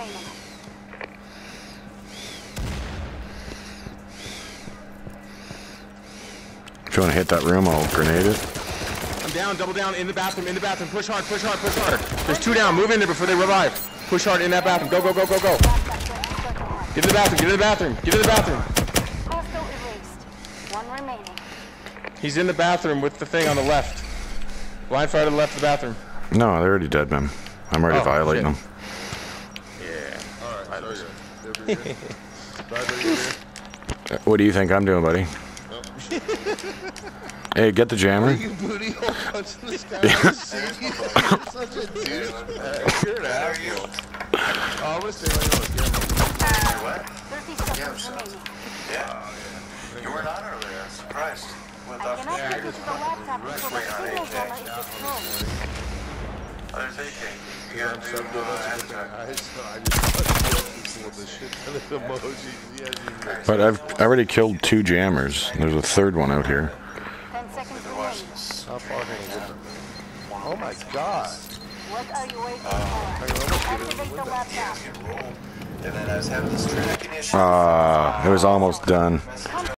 remaining. If you want to hit that room, I'll grenade it. I'm down, double down, in the bathroom, push hard, push hard, push hard. There's 2 down, move in there before they revive. Push hard in that bathroom, go, go, go, go, go. Get in the bathroom, get in the bathroom, get in the bathroom. Hostile erased. 1 remaining. He's in the bathroom with the thing on the left. Line fire to the left of the bathroom. No, they're already dead, man. I'm already violating them. Yeah. Alright, What do you think I'm doing, buddy? Hey, get the jammer. you booty hole punching this guy. You're such a dude. You're an asshole. Oh, I'm gonna stay right here. What? 30 seconds remaining. Yeah. You weren't on earlier. I'm surprised. I cannot get you to the laptop until the signal jammer is destroyed. There's AK. You gotta do But I've already killed 2 jammers. There's a 3rd one out here. 10 seconds remaining. How far can I get them? Oh my god. What are you waiting for? Activate the laptop. And then I was having this tracking issue. It was almost done.